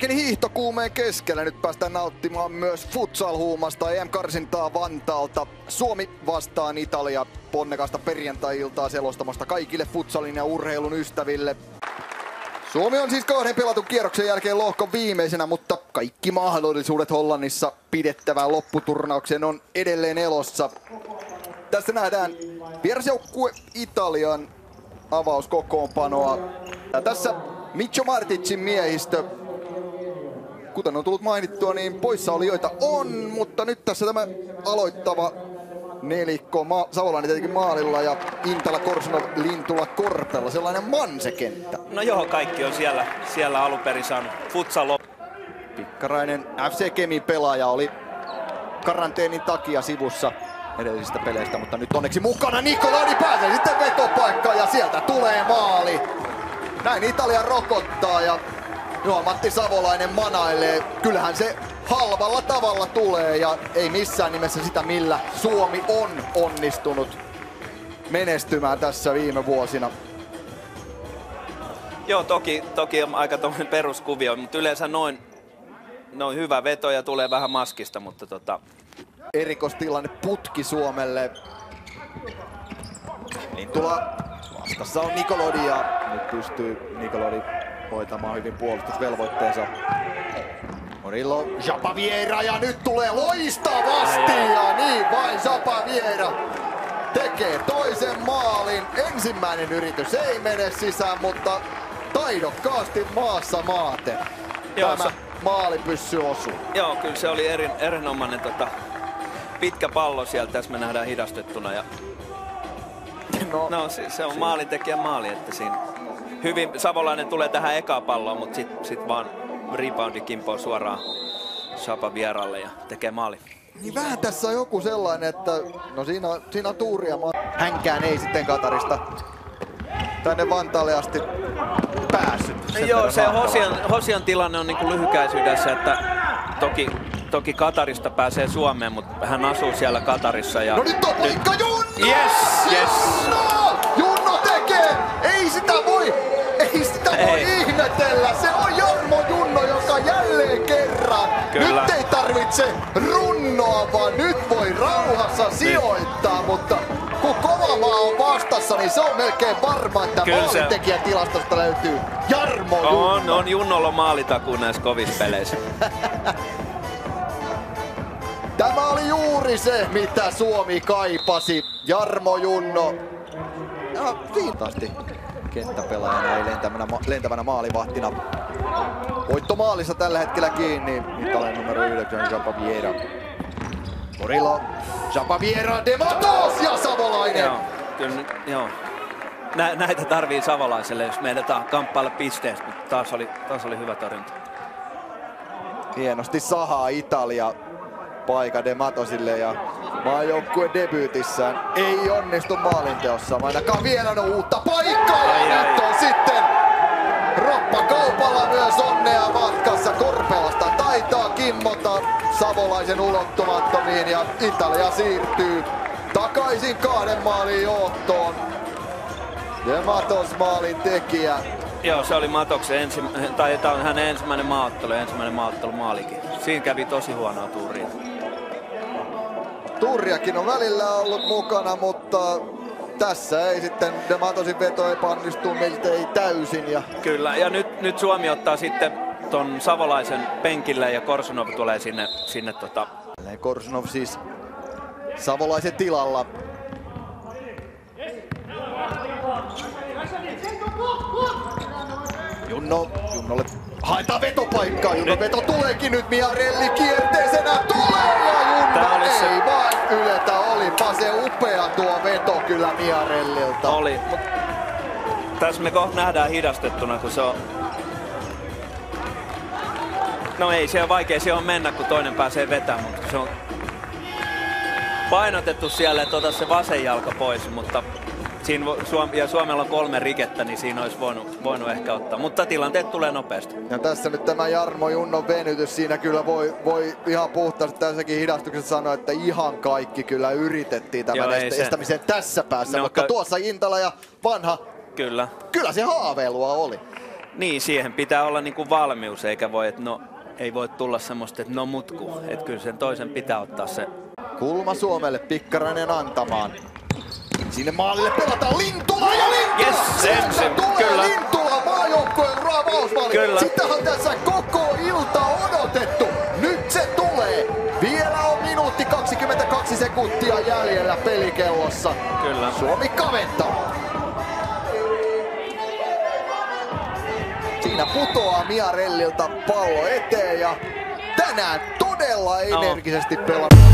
Pieni hiihtokuumeen keskellä. Nyt päästään nauttimaan myös futsal-huumasta EM-karsintaa Vantaalta. Suomi vastaan Italia. Ponnekasta perjantai-iltaa selostamasta kaikille futsalin ja urheilun ystäville. Suomi on siis 2 pelatun kierroksen jälkeen lohkon viimeisenä, mutta kaikki mahdollisuudet Hollannissa pidettävään lopputurnaukseen on edelleen elossa. Tässä nähdään vierasjoukkue Italian avauskokoonpanoa. Ja tässä Micho Marticin miehistö. Kuten on tullut mainittua, niin poissaolijoita on, mutta nyt tässä tämä aloittava nelikko. Savolainen tietenkin maalilla ja Intala, Korsunov, Lintula, Korpela. Sellainen mansekenttä. No joo, kaikki on siellä alun perin saanut futsal. Pikkarainen FC Kemin pelaaja oli karanteenin takia sivussa edellisistä peleistä, mutta nyt onneksi mukana Nicolodi pääsee sitten vetopaikkaan ja sieltä tulee maali. Näin Italia rokottaa ja Matti Savolainen manailee. Kyllähän se halvalla tavalla tulee ja ei missään nimessä sitä, millä Suomi on onnistunut menestymään tässä viime vuosina. Joo, toki on aika tommoinen peruskuvio, mutta yleensä noin hyvä veto ja tulee vähän maskista, mutta Erikoistilanne putki Suomelle. Lintula vastassa on Nicolodi ja nyt pystyy Nicolodi hoitamaan hyvin puolustusvelvoitteensa. Morillo, Zapaviera ja nyt tulee loistavasti ja niin vain Zapaviera tekee toisen maalin. Ensimmäinen yritys ei mene sisään, mutta taidokkaasti maassa maaten tämä maalipyssy osuu. Joo, kyllä se oli erinomainen pitkä pallo sieltä, tässä me nähdään hidastettuna. Ja se on maalintekijän maali, että siinä hyvin Savolainen tulee tähän ekaan palloon, mutta sit vaan reboundi kimpoo suoraan Zapavieralle ja tekee maali. Niin vähän tässä on joku sellainen, että no siinä on tuuria. Hänkään ei sitten Katarista tänne Vantaalle asti päässyt. Joo, se Hosian tilanne on niinku lyhykäisyydessä, että toki Katarista pääsee Suomeen, mutta hän asuu siellä Katarissa. Ja no nyt on paikka Junno! Yes! Junno tekee! Ei sitä voi ihmetellä! Se on Jarmo Junno, joka jälleen kerran. Kyllä. Nyt ei tarvitse runnoa, vaan nyt voi rauhassa sijoittaa, mutta kun kova maa on vastassa, niin se on melkein varma, että maalintekijän tilastosta löytyy Jarmo Junno. On Junnolla maalitakuu näissä kovissa peleissä. Tämä oli juuri se, mitä Suomi kaipasi. Jarmo Junno. Ja viitaasti kenttäpelaajana, ei lentävänä maalivahtina. Voittomaalissa tällä hetkellä kiinni. Italian numero 9, Zapaviera. Morillo, Zapaviera, De Matos ja Savolainen. Joo. Näitä tarvii Savolaiselle, jos meidätään kamppailla pisteestä. Taas oli hyvä torjunta. Hienosti sahaa Italia paikka De Matosille ja maajoukkueen debyytissään ei onnistu maalinteossa. Ainakaan vielä on uutta paikkaa ja nyt on sitten roppakaupalla myös onnea matkassa. Korpelasta taitaa kimmota Savolaisen ulottumattomiin ja Italia siirtyy takaisin 2 maalin johtoon. De Matos maalin tekijä. Joo, se oli Matoksen tämä on hänen ensimmäinen maaottelu maalikin. Siinä kävi tosi huonoa tuuria. Tuuriakin on välillä ollut mukana, mutta tässä ei sitten De Matosin veto epäonnistuu miltei täysin. Kyllä, ja nyt Suomi ottaa sitten ton Savolaisen penkille ja Korsunov tulee sinne Korsunov siis Savolaisen tilalla. Junnolle haetaan vetopaikkaa. Junnon veto tuleekin nyt. Miarelli kierteisenä tulee ja Junno ei vain yletä. Olipa se upea tuo veto kyllä Miarellilta. Oli, mutta tässä me kohta nähdään hidastettuna, kun se on... No ei, se on vaikea mennä, kun toinen pääsee vetämään, mutta se on painotettu siellä, että ota se vasen jalka pois, mutta siinä Suomella on 3 rikettä, niin siinä olisi voinut ehkä ottaa, mutta tilanteet tulee nopeasti. Ja tässä nyt tämä Jarmo Junnon venytys, siinä kyllä voi ihan puhtaasti tässäkin hidastuksessa sanoa, että ihan kaikki kyllä yritettiin tämän estämisen tässä päässä, mutta tuossa Intala ja Vanha, kyllä se haaveilua oli. Niin, siihen pitää olla niinku valmius, eikä voi, että no, ei voi tulla semmoista, että no mutku. Että kyllä sen toisen pitää ottaa se. Kulma Suomelle, Pikkarainen antamaan. Sinne maalille pelataan Lintula ja Lintula! Yes, ensin, tulee kyllä. Lintula maajoukkojen avausmaali. Kyllä. Sitä on tässä koko ilta odotettu. Nyt se tulee. Vielä on minuutti 22 sekuntia jäljellä pelikellossa. Kyllä. Suomi kaventaa. Siinä putoaa Miarellilta pallo eteen ja tänään todella energisesti pelaa.